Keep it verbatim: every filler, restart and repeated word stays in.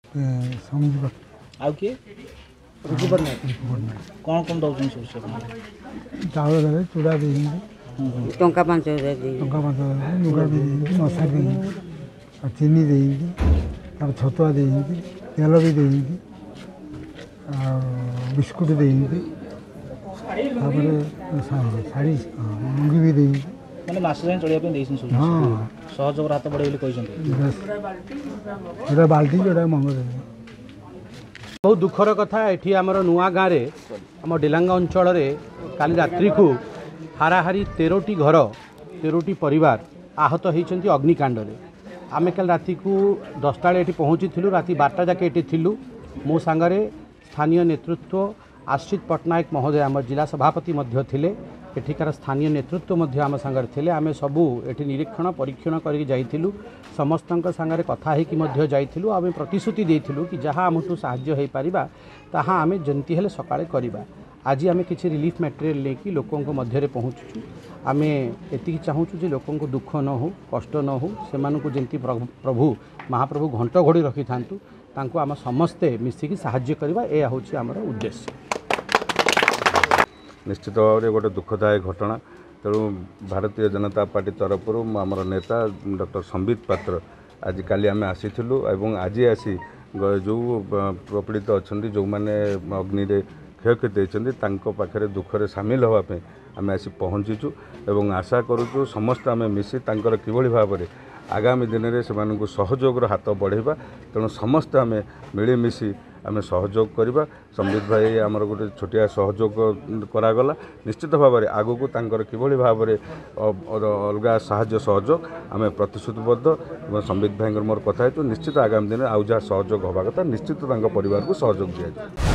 समझ आउ किए ऋतु पट्टनायक कौन कौन दौरान सब से चाउल देवे चूड़ा दे टंका पाँच हजार टंका पाँच हजार लुगा भी मशा दे चीनी दे छतुआ दे तेल भी दे बिस्कुट दे शाढ़ी लुंगी भी दे मैंने मास जाए चलिए हाँ सहयोग हाथ बढ़े जोटा बाल्टी जोटा मंग बहुत दुखर कथा ये आमर नुआ गाँव में आम डेलांगा अंचल काली रात्रि को हाराहारी तेरोटी घर तेरोटी परिवार आहत होती अग्निकांड आमे कल राति को दसटा ये पहुँची राति बारटा जाके ये थिलु मो सांगरे स्थानीय नेतृत्व आश्रित पट्टनायक महोदय आम जिला सभापति मध्य थिले एठिकार स्थानीय नेतृत्व मध्य आम सांगरे थिले आमे सबू एठी निरीक्षण परीक्षण करके जाइथिलु समस्तंक सांगरे कथा हेकि मध्य जाइथिलु आमे प्रतिश्रुति देइथिलु कि जहाँ आमठू साहाय्य होई परिबा ताहा आमे जंती हेले सकाळे करिबा। आज आमे किछि रिलीफ मटेरियल लेकि लोकंक मध्य पहुँचुछु आमे एतिकी चाहूछु जे लोकंक दुख न हो कष्ट न हो सेमानकु जंती प्रभु महाप्रभु घंट घोड़ी रखि थांतु तांको आम समस्ते मिसिकी साहाय्य करबा ए होछि हमर उद्देश्य। निश्चित भाव में गोटे दुखदायक घटना तेणु भारतीय जनता पार्टी तरफ आमर नेता डॉक्टर संबित पात्र आज काली आम आसीलु एवं आज आसी जो प्रपीड़ित अच्छा जो मैंने अग्नि क्षयक्षति होती पाखे दुखरे सामिल होगापी आम आसी पहुँचीचु एवं आशा करुचु समस्त आम मिसी किभली भाव में आगामी दिन में से सहयोग हाथ बढ़ेबा तेणु समस्त आम मिलमिशि आम सहयोग करवा। संबित भाई आमर गोटे छोटिया सहयोग करागला निश्चित भाव में आगू किभली भाव में अलग साहाय्य सहयोग आम प्रतिश्रुतिबद्ध और संबित भाई मोर कथा निश्चित आगामी दिन में आउ जहाँ सहयोग होगा कथा निश्चित परिवार को सहयोग दिया।